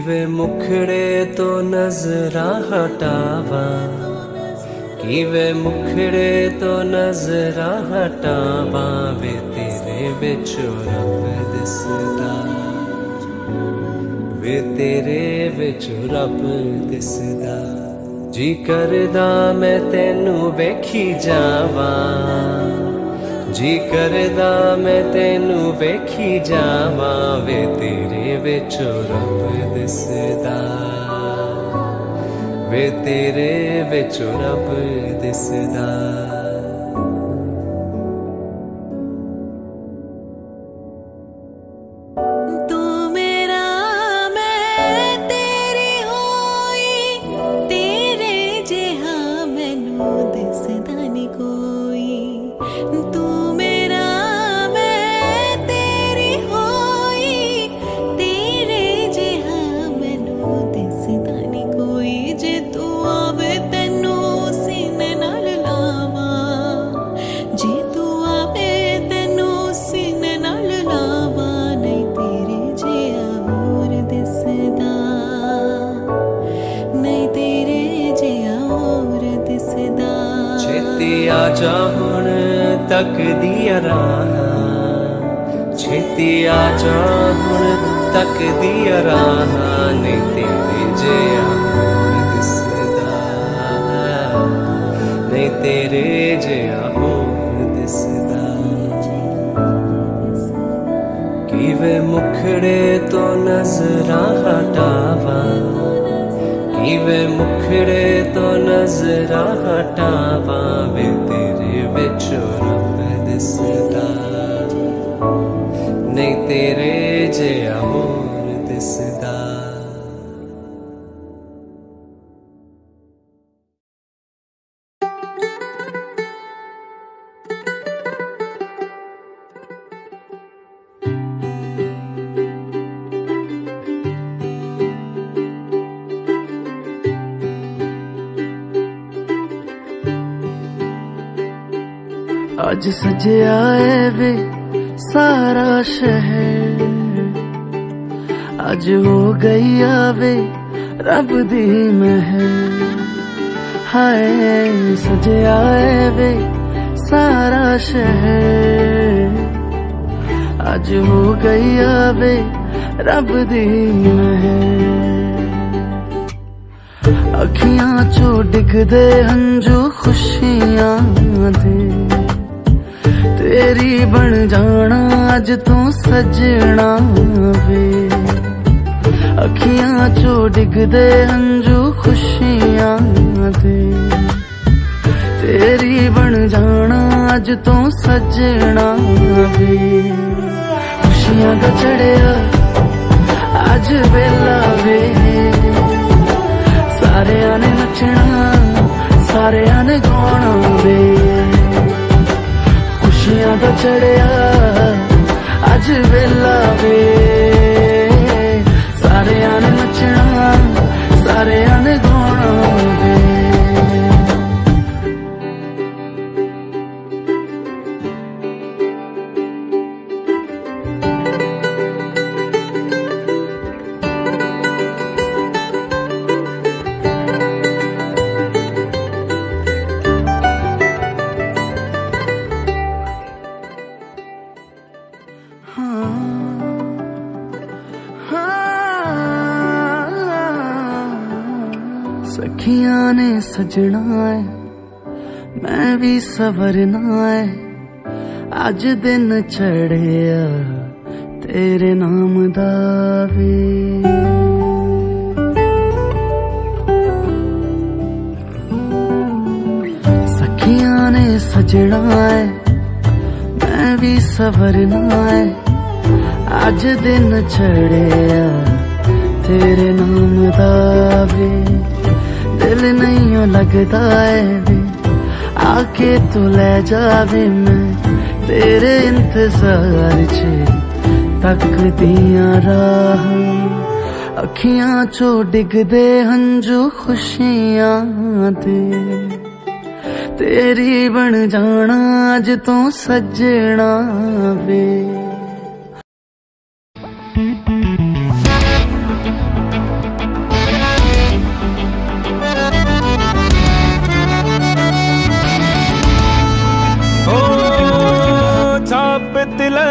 वे मुखड़े तो नजरा हटावा, कि वे मुखड़े तो नजरा हटावा, वे तेरे विचों रब दिसदा, वे तेरे विचों रब दिसदा। जी करदा मैं तेनू वेखी जावा, जी करदा मैं तेनू वेखी जावा, वे तेरे विचों रब दिसदा, वे तेरे विचों रब दिसदा। आजा हुण तक दिया राह, छेती आजा हुण तक दिया राह, नहीं तेरे जिया होर दिसदा, नहीं तेरे जिया होर दिसदा। कि वे मुखड़े तो नजरा हटावा, कि वे मुखड़े तो नजरा हटावा, वे तेरे विचों रब दिसदा, नहीं तेरे जिया होर दिसदा। अज सजया है वे सारा शहर, अज हो गई आवे रब दी महर। हाय सजया है वे सारा शहर, अज हो गई आवे रब दी महर। अखियां चो डिगदे हंजू खुशियां दे, तेरी बन जाना अज तू सजना वे। अखियां चो डिगदे हंजू खुशियां दे, तेरी बन जाना अज तू सजना वे। खुशियां दा चढ़िया अज वेला वे, सारेयां ने नचना सारेयां ने गाना वे। खुशियां दा चढ़िया अज वेला वे, सारेयां ने नचना सारेयां ने गाना वे। सखियां ने सजना है मैं भी सवरना है, अज दिन चढ़िया तेरे नाम दा वे। सखियां ने सजना है मैं भी सवरना है, अज दिन चढ़िया तेरे नाम दा वे। दिल नहीं लगता है वे, आके तू ले जावे, मैं तेरे इंतजार च तक दिया राह। अखियां चो डिगदे हंजू खुशियां दे, तेरी बन जाना अज तू सजना वे।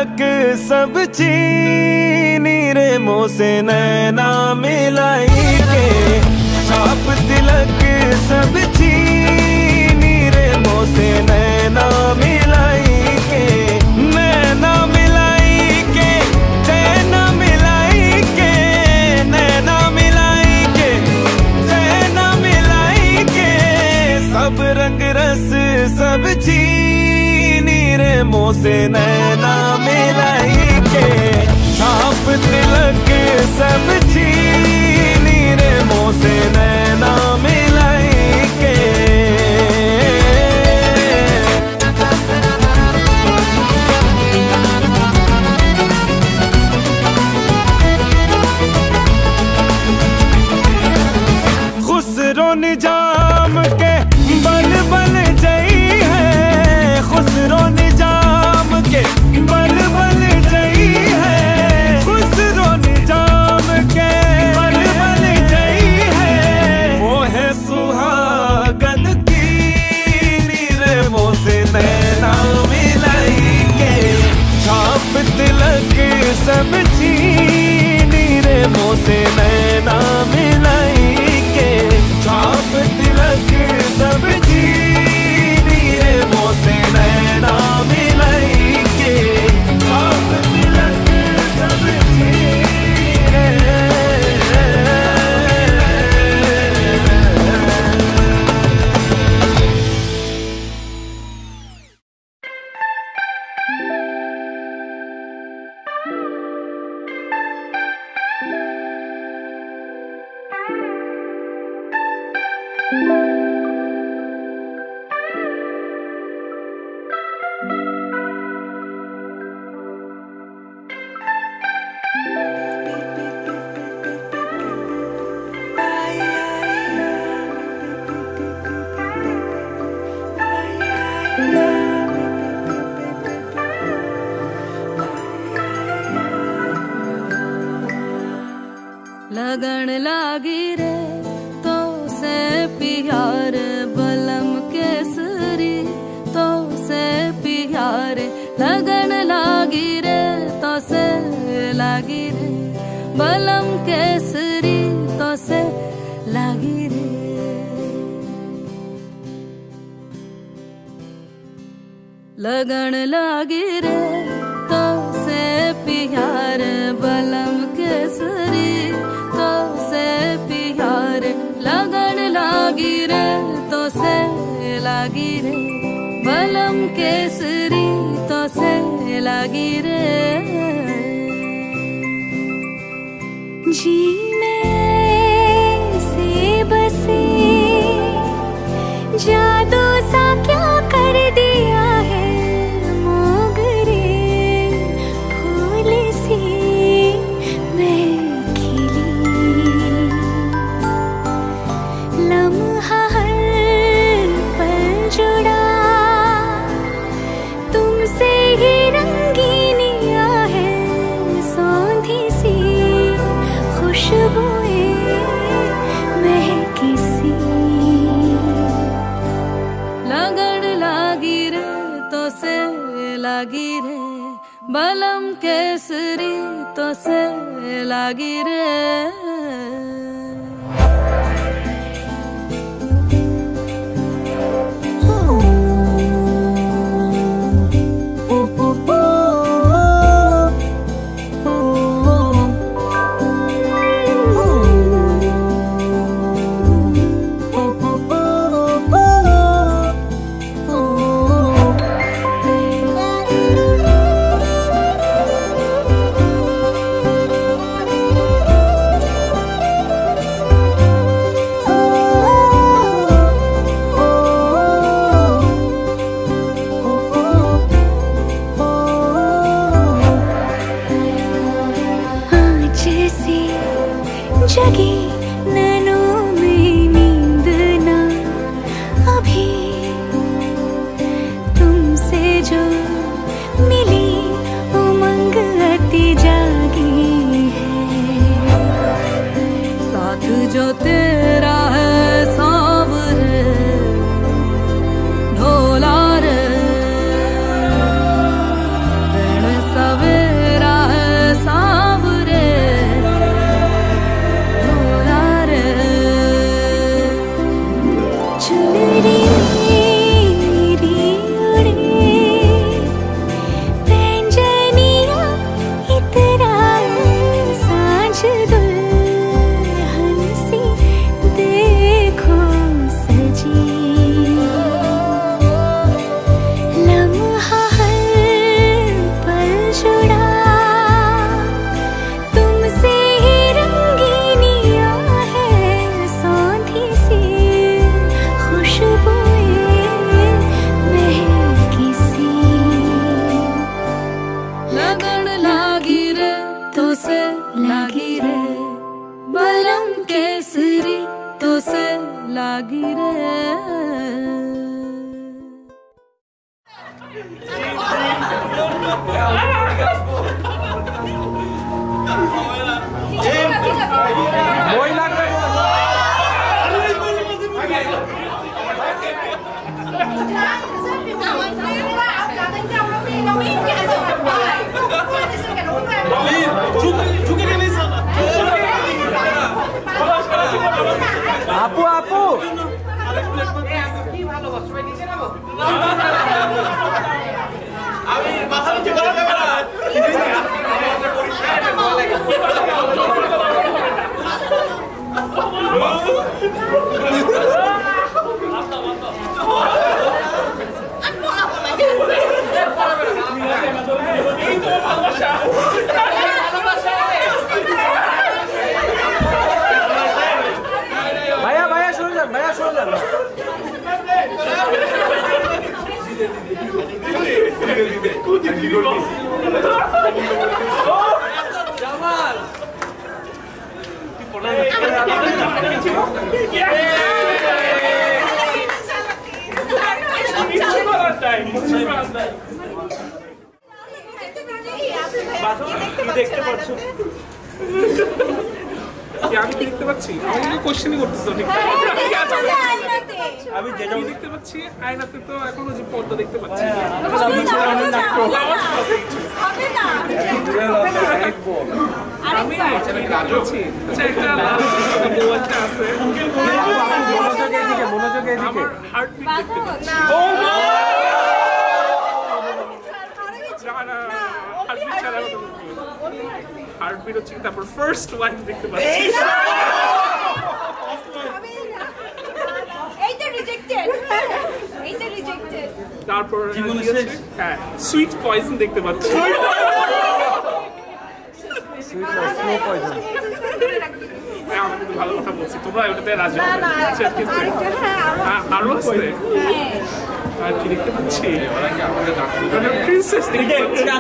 तिलक सब चीनी रे मुँह से नैना मिलाई के, छाप तिलक सब चीनी रे मुँह से नैना मिलाई के, नैना मिलाई के, चैना मिलाई के, नैना मिलाई के, चैना मिलाई के, सब रंग रस सब चीनी रे मुँह से नैना मिलाई के, छाप तिलक सब चीनी रे मुँह से नैना मिलाई के। खुसरो निजाम के बल बल जई है, खुसरो निजाम के बल बल जई है, खुसरो निजाम के बल बल जई है, वो है सुहागन की रे मुँह से नैना मिलाई के, छाप तिलक सब चीनी रे मुँह से नैना मिलाई के, छाप तिलक सब चीनी रे मुँह से नैना मिलाई के, छाप तिलक सब चीनी रे। लगन लागी रे तो से प्यार बलम केसरी, तो से प्यार लगन लागी रे तो से लागी रे, बलम केसरी तो से लागी रे। लगन लागी रे तो से प्यार बलम केसरी, तो से प्यार लगन लागी रे तो से लागी रे, बलम केसरी तो से लागी रे। जी में से बसे जादू सा क्या कर दिया है, मोगरे फूल सी मैं खिली, लम्हा हर पल जुड़ा तुमसे ही रंगीनिया है, सौंधी सी खुशबुएं महकी सी। लगन लागी रे तो से लागी रे, बलम केसरी तो से लागी रे। जगी नैनों में नींद ना अभी, तुमसे जो मिली उमंग अति जागी है, साथ जो तेरा है सांवरे ढोला रे, रण सब लागी रे बलम केसरी तो से लागी रे আপু আপু ভাইয়া ভাইয়া শুনে যান ভাইয়া শুনে যান জামাল দেখতে পাচ্ছ আমি দেখতে পাচ্ছি আমি কোশ্চেনই করতেছি আমি যেটা দেখতে পাচ্ছি আয়নাতে তো এখনো যে পর্দা দেখতে পাচ্ছি আমি আচ্ছা একটা আছে মনোযোগ এদিকে আমার হার্টবিট দেখতে পাচ্ছি হার্টবিট হচ্ছে তারপর ফার্স্ট ওয়াইফ দেখতে পাচ্ছি তারপর হ্যাঁ সুইট পয়জন দেখতে পাচ্ছি ভালো কথা বলছি তোমরা ওটাতে রাজি আরো আছে আর কি দেখতে পাচ্ছি প্রিন্সেস দেখতে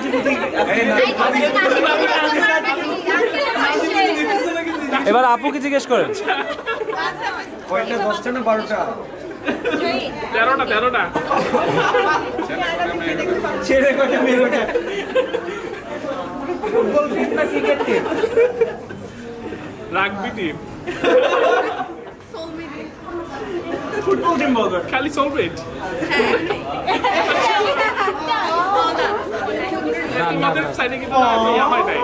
এবার আপুকে জিজ্ঞেস করেন কয়টা 10টা না 12টা 13টা ছেড়ে কয়টা মেয়ে কয়টা ফুটবল টিম না cricket team rugby team football team বলবে খালি সোলমেট আমাদের সাইডে কিন্তু ইয়া হয় নাই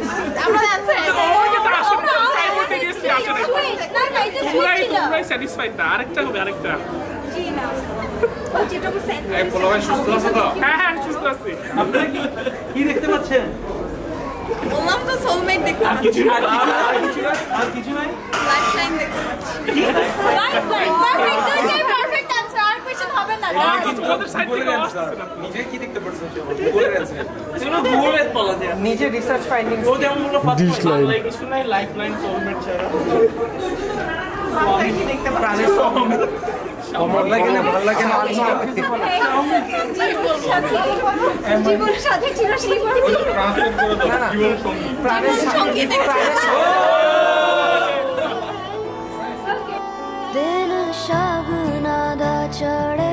তোমরাই স্যাটিসফাইড না আরেকটা হবে আরেকটা সুস্থ আছে তো হ্যাঁ সুস্থ আছি আপনারা কি দেখতে পাচ্ছেন বললাম তো সোলমেট দেখতে আর কিছু নাই লাইফলাইন দেখতে লাইফলাইন পারফেক্ট আনসার আর কোশ্চেন হবে না তোমাদের সাইড থেকে নিজে কি দেখতে পাচ্ছেন গুগলের অ্যানসার এগুলো গুগলের বলা যায় নিজে রিসার্চ ফাইন্ডিংস ও যেমন হলো ফার্স্ট বাংলা কিছু নাই লাইফলাইন সোলমেট ছাড়া আমি কি দেখতে পাচ্ছি আমার লাগে না ভালো লাগে না জীবনের সাথে চিরসঙ্গী ট্রান্সলেট করে দাও জীবন সঙ্গী প্রাণের সঙ্গী दिन शगुना दा चढ़े